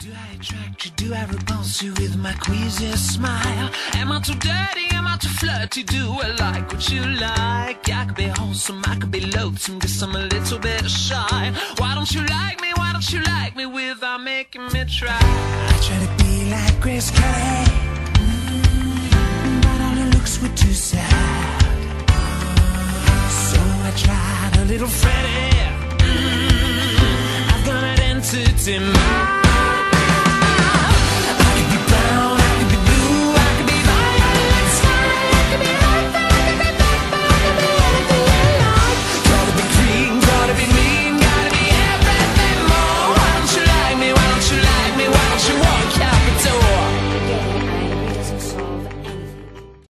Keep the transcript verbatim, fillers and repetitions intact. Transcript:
Do I attract you? Do I repulse you with my queasy smile? Am I too dirty? Am I too flirty? Do I like what you like? I could be wholesome, I could be loathsome, guess I'm a little bit shy. Why don't you like me? Why don't you like me without making me try? I try to be like Grace Kelly, mm, but all her looks were too sad. So I tried a little Freddie. mm, I've got an entity mind.